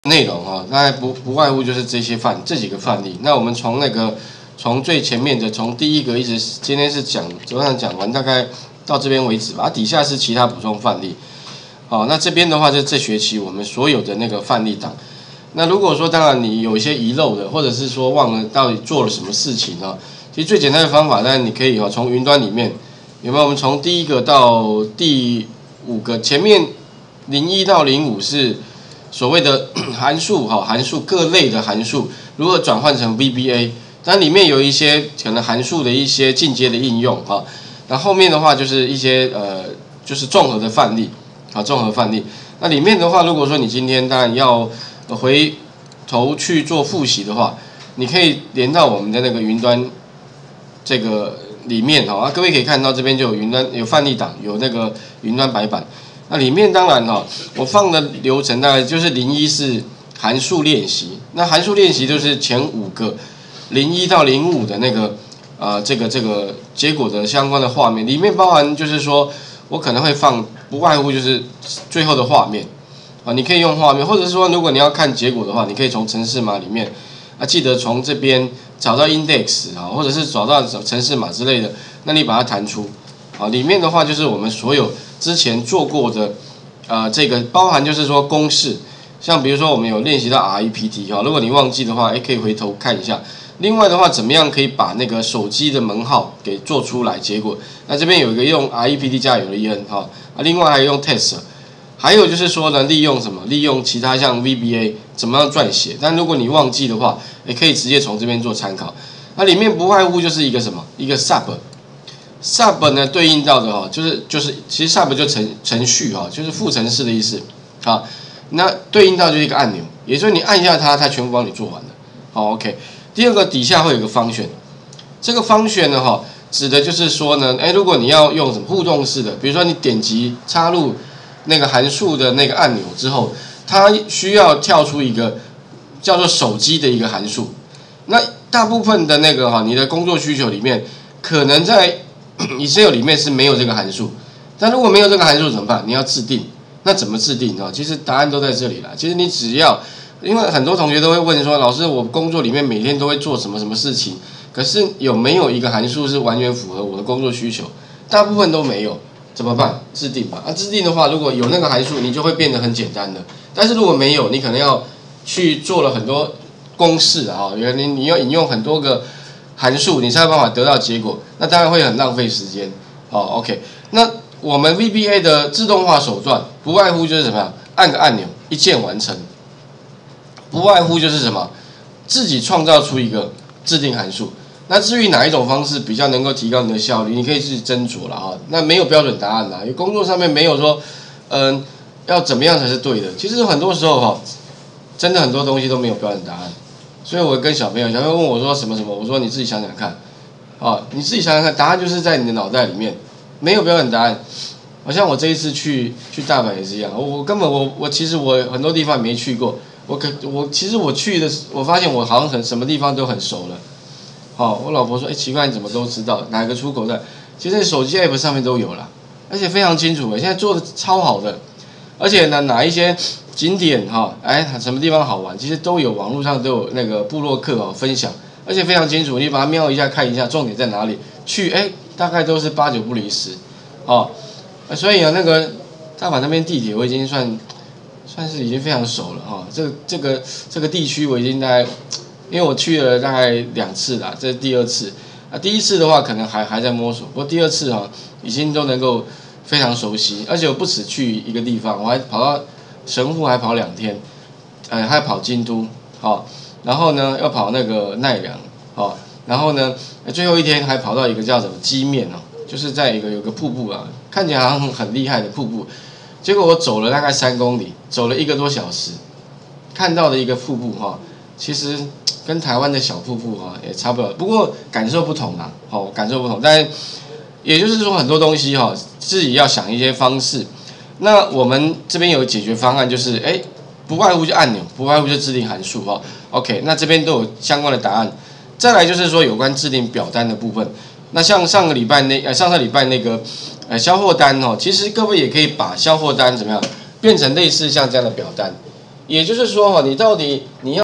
内容哈，大概不外乎就是这几个范例。那我们从最前面的从第一个一直今天是昨天讲完，大概到这边为止吧。底下是其他补充范例。好，那这边的话就是这学期我们所有的那个范例档。那如果说当然你有一些遗漏的，或者是说忘了到底做了什么事情啊，其实最简单的方法，当然你可以从云端里面有没有？我们从第一个到第5个，前面01到05是所谓的函数各类的函数如何转换成 VBA， 但里面有一些可能函数的一些进阶的应用哈。那后面的话就是一些就是综合的范例啊，综合范例。那里面的话，如果说你今天当然要回头去做复习的话，你可以连到我们的那个云端这个里面哈。各位可以看到这边就有云端有范例档，有那个云端白板。那里面当然我放的流程大概就是01是函数练习，那函数练习就是前5个01到05的那个这个结果的相关的画面，里面包含就是说我可能会放不外乎就是最后的画面啊，你可以用画面，或者是说如果你要看结果的话，你可以从程式码里面记得从这边找到 index 啊，或者是找到程式码之类的，那你把它弹出啊，里面的话就是我们所有之前做过的这个包含就是说公式，像比如说我们有练习到 REPT 哈，如果你忘记的话，可以回头看一下。另外的话，怎么样可以把那个手机的门号给做出来？结果，那这边有一个用 REPT 加有了 EN 哈，另外还有用 test， 还有就是说呢，利用什么？利用其他像 VBA 怎么样撰写？但如果你忘记的话，也可以直接从这边做参考。那里面不外乎就是一个什么？一个 sub 呢对应到的就是其实 sub 就程序就是副程式的意思啊。那对应到就是一个按钮，也就是你按一下它全部帮你做完了。好 ，OK。第二个底下会有个function，这个function呢指的就是说呢，如果你要用什么互动式的，比如说你点击插入那个函数的那个按钮之后，它需要跳出一个叫做手机的一个函数。那大部分的那个你的工作需求里面，可能在Excel 里面是没有这个函数，但如果没有这个函数怎么办？你要制定。那怎么制定呢？其实答案都在这里了。其实你只要，因为很多同学都会问说，老师，我工作里面每天都会做什么什么事情，可是有没有一个函数是完全符合我的工作需求？大部分都没有，怎么办？制定吧。制定的话，如果有那个函数，你就会变得很简单的。但是如果没有，你可能要去做了很多公式啊，你要引用很多个函数，你才有办法得到结果，那当然会很浪费时间。OK， 那我们 VBA 的自动化手段不外乎就是什么呀？按个按钮，一键完成。不外乎就是什么？自己创造出一个制定函数。那至于哪一种方式比较能够提高你的效率，你可以自己斟酌了哈。那没有标准答案啦，因为工作上面没有说，要怎么样才是对的。其实很多时候真的很多东西都没有标准答案。所以我跟小朋友问我说什么什么，我说你自己想想看，你自己想想看，答案就是在你的脑袋里面，没有标准答案。好像我这一次去大阪也是一样，我根本其实我很多地方没去过，其实我去的，我发现我好像什么地方都很熟了。我老婆说，奇怪你怎么都知道哪个出口站？其实手机 app 上面都有了，而且非常清楚，现在做的超好的，而且呢哪一些景点什么地方好玩，其实都有网络上都有那个部落客分享，而且非常清楚，你把它瞄一下看一下重点在哪里，去大概都是8、9不离10所以那个大阪那边地铁我已经算是已经非常熟了这个地区我已经大概，因为我去了大概2次啦，这是第2次第一次的话可能还在摸索，不过第2次已经都能够非常熟悉，而且我不止去一个地方，我还跑到神户还跑2天，还跑京都然后呢要跑那个奈良然后呢最后一天还跑到一个叫什么基面就是在有个瀑布看起来好像很厉害的瀑布，结果我走了大概3公里，走了1个多小时，看到的一个瀑布其实跟台湾的小瀑布也差不多，不过感受不同啦，感受不同，但也就是说很多东西自己要想一些方式。那我们这边有解决方案，就是不外乎就按钮，不外乎就制定函数OK， 那这边都有相关的答案。再来就是说有关制定表单的部分。那像上个礼拜那个销货单其实各位也可以把销货单怎么样变成类似像这样的表单， 也就是说哈，你到底你要